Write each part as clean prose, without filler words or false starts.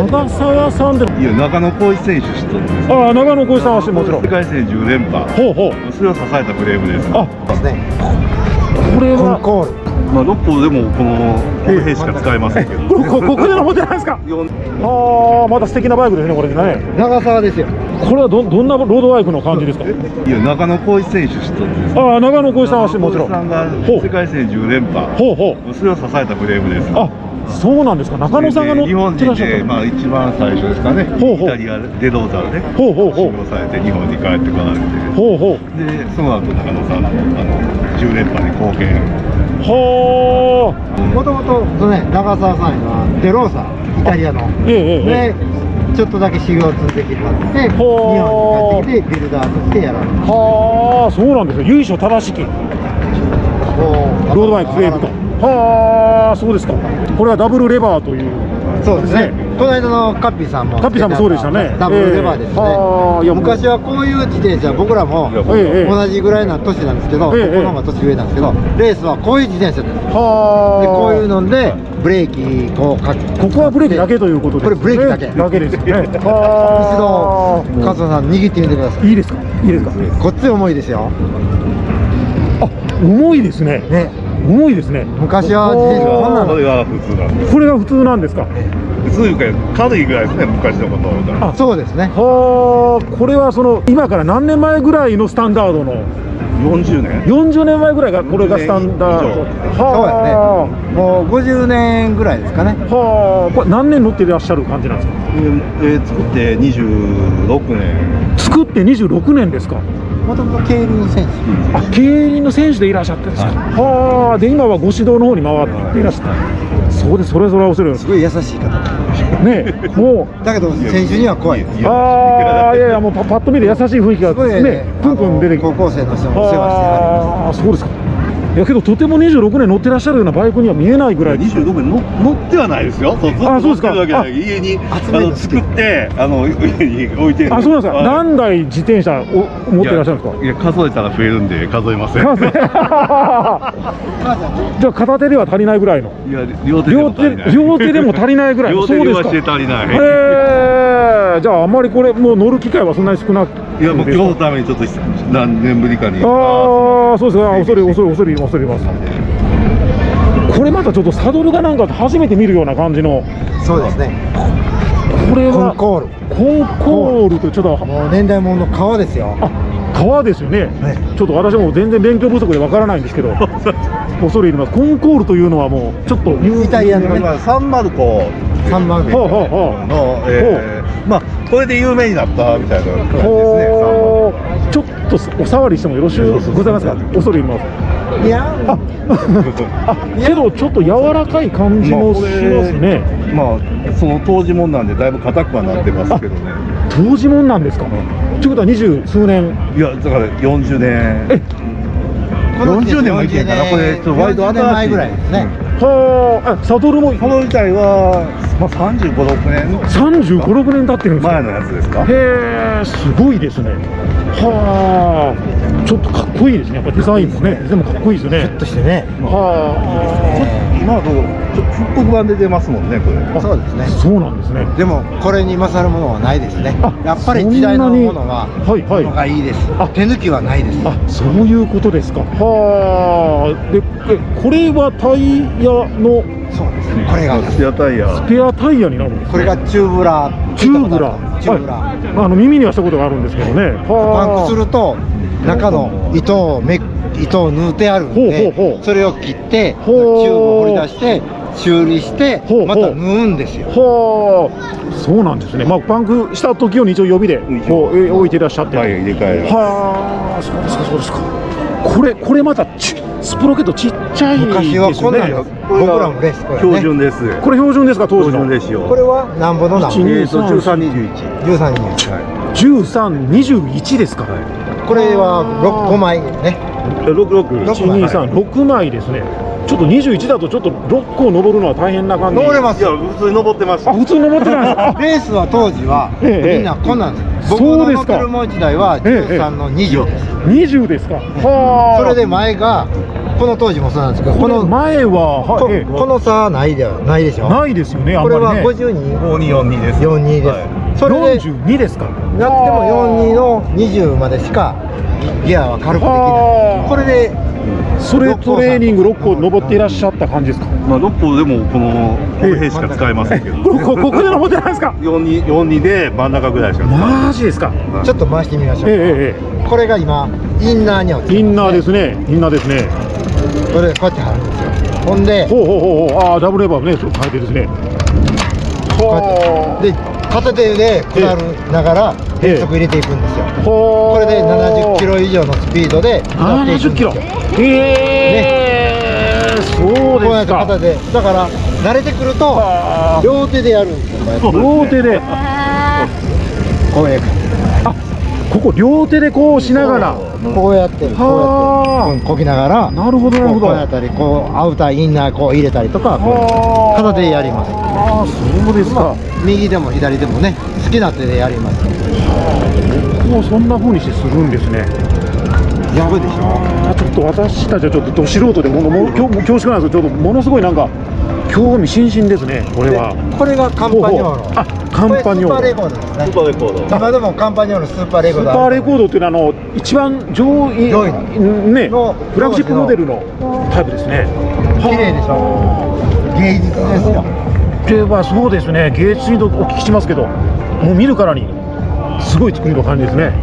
長澤さんで。 いや、中野浩一選手知っとるんです。 ああ、長野浩一さんはもちろん。 世界戦10連覇。 ほうほう。 それを支えたフレームです。 あ、 ですね。 これは。 コンコール。 まあ、6個でもこの兵しか使えませんけど。 ここでのモデルなんですか。ああ、また素敵なバイクですね、これね。 長澤ですよ。 これはどんなロードバイクの感じですか。 いや、中野浩一選手知っとるんです。 ああ、長野浩一さんはもちろん。 さんが世界戦10連覇。 ほうほう。 それを支えたフレームです。 あ、そうなんですか。中野さんが乗って日本人らっしゃった。 でまあ一番最初ですかね。 ほうほう。 イタリアデローザルでほうほうほう。 指導されて日本に帰ってこられて。 ほうほう。 で、その後中野さんの10連覇に貢献。 はあ。 もともとね、長澤さんはデローサ、イタリアの。で、ちょっとだけ修行を続けてもらって、日本に帰ってきてビルダーとしてやられる。 はあ、そうなんですよ。由緒正しき。ロードバイクフレームと。はあ、そうですか。これはダブルレバーという。 そうですね。この間のカッピーさんも。 カッピーさんもそうでしたね。 ダブルレバーですね。 いや、 昔はこういう自転車、僕らも同じぐらいの年なんですけど、ここの方が年上なんですけど、レースはこういう自転車です。で、こういうのでブレーキここはブレーキだけということで。 これブレーキだけ。 だけですよね。 一度加藤さん握ってみてください。 いいですか。いいですか。 こっち重いですよ。 あ、重いですね。重いですね。 昔は自転車こんなの。 これが普通なんです。 これが普通なんですか。 普通いうか軽いぐらいですね、昔のことは。 あ、そうですね。 はあ、これはその今から何年前ぐらいのスタンダードの。 40年。 40年前ぐらいがこれがスタンダード。 そうやね。もう50年ぐらいですかね。 はあ、これ何年乗っていらっしゃる感じなんですか。 作って26年。 作って26年ですか。 もともと競輪選手。 あ、競輪の選手でいらっしゃってるんですか。はあ、で今はご指導の方に回っていらっしゃる。そうです、それは恐れすごい優しい方。 ね、もう。 だけど選手には怖い。 ああ、いやいや、もうパッと見で優しい雰囲気がね、プンプン出てきて。 高校生の人も世話してはります。 ああ、そうですか。いやけどとても26年乗ってらっしゃるようなバイクには見えないぐらい。 26年乗ってはないですよ。 あ、そうですか。 家に作って家に置いてる。 あ、そうなんですか。何台自転車を持ってらっしゃるんですか。 いや、数えたら増えるんで数えません。じゃあ片手では足りないぐらいの。 いや、両手でも足りないぐらい。 両手ではして足りない。 じゃああんまりこれもう乗る機会はそんなに少なく。 いや、もう今日のためにちょっと何年ぶりかに。 ああ、そうですね。恐れます。これまたちょっとサドルがなんか初めて見るような感じの。 そうですね。 これはコンコールとちょっともう年代物の革ですよ。 あ、革ですよね。ちょっと私も全然勉強不足でわからないんですけど、恐れ入ります。コンコールというのはもうちょっとイタリアのね、 サンマルコのまあこれで有名になったみたいな感じですね。 ちょっとお触りしてもよろしゅうございますか。恐れ入ります。 いや、 けどちょっと柔らかい感じもしますね。 まあその当時もんなんでだいぶ硬くはなってますけどね。 当時もんなんですか。ということは20数年。 いや、だから40年。40年もいけんかな。これちょっと割と新しいぐらいですね。 はあ、サドルもこの自体はまあ35、6年。 35、6年経ってるんですか。 前のやつですか。 へえ、すごいですね。はあ、ちょっとかっこいいですね。やっぱデザインもね、でもかっこいいですね。 フィットしてね。 はあ、今はちょっと復刻版で出ますもんね、これ。 そうですね。 そうなんですね。 でもこれに勝るものはないですね。やっぱり時代のものはのがいいです。手抜きはないです。 あ、そういうことですか。はあ、でこれはタイヤの。 そうですね。これがスペアタイヤ。 スペアタイヤになるんです。 これがチューブラー。 耳にはしたことがあるんですけどね。 パンクすると中の糸を縫ってあるんで、それを切ってチューブを掘り出して修理してまた縫うんですよ。 はあ、そうなんですね。まあパンクした時を一応予備でこう置いていらっしゃって。 はい、入れ替え。 はあ、そうですか、そうですか。これまたスプロケットちっちゃいですね。 昔はこんなの僕らもレース標準です。 これ標準ですか、当時の。 これはなんぼのなんぼ。 1321ですか。 これは5枚ね。 123 6枚ですね。 ちょっと21だとちょっと6個登るのは大変な感じ。 登れますいや、普通に登ってました。 あ、普通に登ってないんですか。 レースは当時はみんなこんなんです。僕の乗ってるもう1台は13の20です。 20ですか。はあ。 それで前がこの当時もそうなんですけど、 この前はこの差はないでしょ。 ないですよね。あんこれはまりね。 52、 5242です。 42です。それで 42ですか。 なっても42の20までしかギアは軽くできない。これでそれトレーニング6個登っていらっしゃった感じですか。 まあ6個でもこの辺しか使えませんけど。 ここで登ってないですか。 42で真ん中ぐらいしか使えません。 マジですか。 ちょっと回してみましょう。これが今インナーに落ちてますね。 インナーですね。インナーですね。 これこうやって貼るんですよ。ほんでああ、ダブルレバーね、変えてですね。 こうやってで片手で下るながら変速入れていくんですよ。これで70キロ以上のスピードで下っていくんですよ。 そうですか。 片手だから慣れてくると両手でやるんですよ。 両手でこういう感じ。 あ、ここ両手でこうしながらこうやってこぎながら、 なるほどなるほど、 こうやったりこうアウターインナーこう入れたりとか片手でやります。 ああ、そうですか。 右でも左でもね、好きな手でやります。 もうそんな風にしてするんですね。 やばいでしょ。 ちょっと私たちはちょっとど素人でも恐縮なんですけど、ちょっとものすごいなんか興味津々ですね。これはこれがカンパニョーロ。 あ、カンパニョーロ。 スーパーレコードですね。 スーパーレコード。 今でもカンパニョーロスーパーレコード。 スーパーレコードっていうのは一番上位ね、フラッグシップモデルのタイプですね。 綺麗でしょ。芸術ですよ。 これはそうですね。芸術にとお聞きしますけど、もう見るからにすごい作りの感じですね。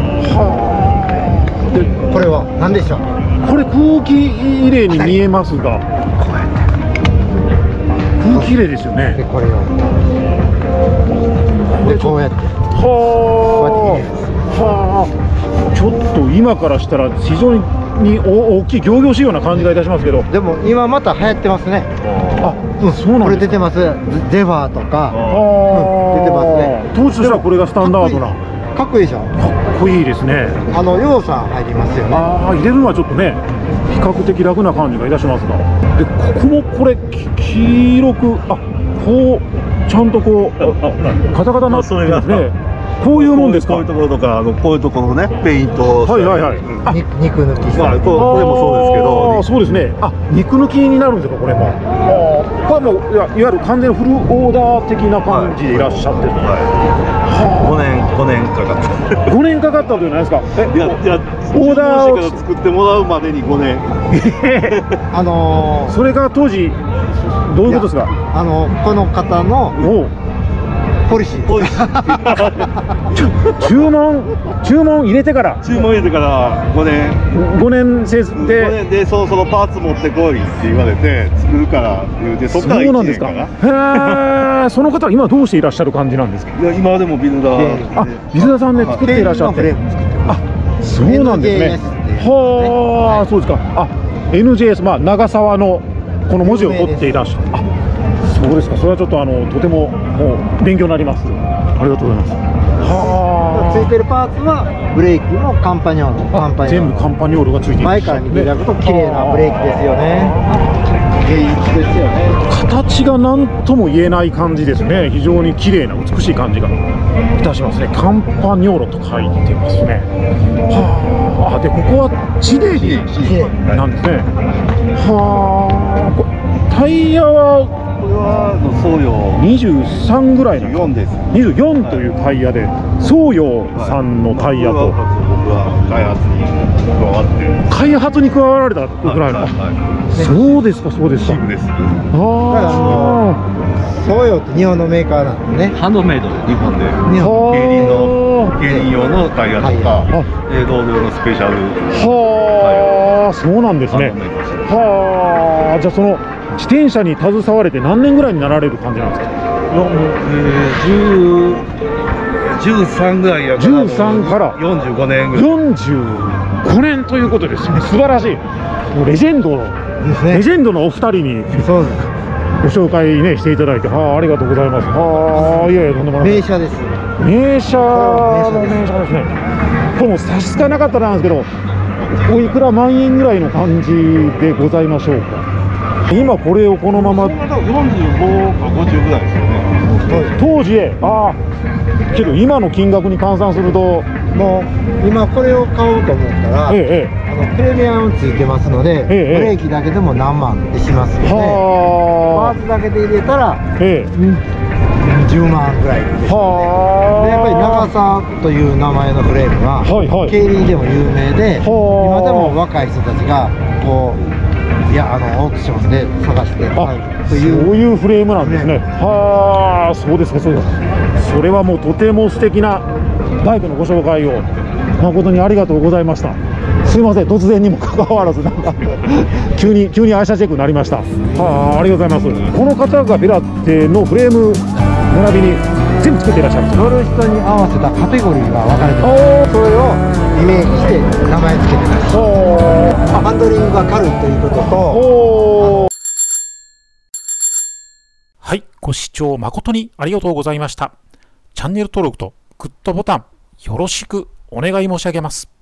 でこれは何でしょう。 これ空気入れに見えますが、空気入れですよね。 でこれをでこうやってはあ、ちょっと今からしたら非常に大きい仰々しいような感じがいたしますけど、 でも今また流行ってますね。 あ、そうなんですか。 これ出てます。ゼファーとか出てますね。 当時としてはこれがスタンダードな。 かっこいいでしょ。 かっこいいですね。 要素入りますよね。 ああ、入れるのはちょっとね、比較的楽な感じがいたしますが、でここもこれ黄色く、あ、こうちゃんとこうカタカタになってるんですね。こういうもんですか。 こういうところとか、こういうところね、ペイント。 はいはいはい。 肉抜きした。 まあ、これもそうですけど。 あ、そうですね。あ、肉抜きになるんですか、これも。これもいわゆる完全フルオーダー的な感じでいらっしゃってる。 5年かかった。 5年かかったというのはないですか。 いや、 オーダーを作ってもらうまでに5年。 それが当時どういうことですか。 この方のポリシー。 注文入れてから 5年せずで 5年でそろそろパーツ持ってこいって言われて作るから言うて、そっから1年かな。 へえ。その方は今どうしていらっしゃる感じなんですか。 いや、今でもビルダー。 あ、ビルダーさんで作っていらっしゃって。あ、そうなんですね。はあ、そうですか。あ、NJS、まあ長沢のこの文字を取っていらっしゃる。あ、そうですか。それはちょっととてももう勉強になります。ありがとうございます。はあ。 ついてるパーツはブレーキのカンパニョール。 全部カンパニョールがついている。 前から見ていただくと綺麗なブレーキですよね。芸術ですよね。 形が何とも言えない感じですね。非常に綺麗な美しい感じがいたしますね。カンパニョーロと書いてますね。はあ。でここは地デリなんですね。はあ。タイヤはこれは創業 23ぐらいの 4です。 24というタイヤで、創陽さんのタイヤと、 僕は開発に加わってる。 開発に加わられたぐらいの。そうですか、そうですか。 です。 ああ。創陽って日本のメーカーなんでね。 ハンドメイドで日本で日本競輪用のタイヤとか、同僚のスペシャル。 はあ、そうなんですね。はあ、じゃあその自転車に携われて何年ぐらいになられる感じなんですか。 13ぐらいやから。 13から 45年ぐらい。 45年ということですね。素晴らしい。もうレジェンドのお二人にそうです。 ご紹介ねしていただいて、はあ、ありがとうございます。はあ、いやいや、とんでもない。 名車です。 名車ですね。これも差し支えなかったらなんですけど、おいくら万円ぐらいの感じでございましょうか。 今これをこのまま 45か50ぐらいですよね。 当時へ、ああけど今の金額に換算すると、 もう今これを買おうと思ったら、プレミアムついてますので、ブレーキだけでも何万ってしますので、パーツだけで入れたら、10万ぐらいです、ね、でやっぱり長さという名前のフレームは競輪でも有名で、今でも若い人たちがこうオークションで探して買うという、 そういうフレームなんですね。はあ、そうですか、そうですか。それはもうとても素敵なバイクのご紹介を誠にありがとうございました。すいません、突然にもかかわらずなんか急に愛車チェックになりました。はあ、ありがとうございます。この方がベラテのフレーム並びに全部作っていらっしゃる。 乗る人に合わせたカテゴリーが分かれてます。それをイメージして名前付けてます。ハンドリングが軽いということと、 はい、ご視聴誠にありがとうございました。チャンネル登録とグッドボタンよろしくお願い申し上げます。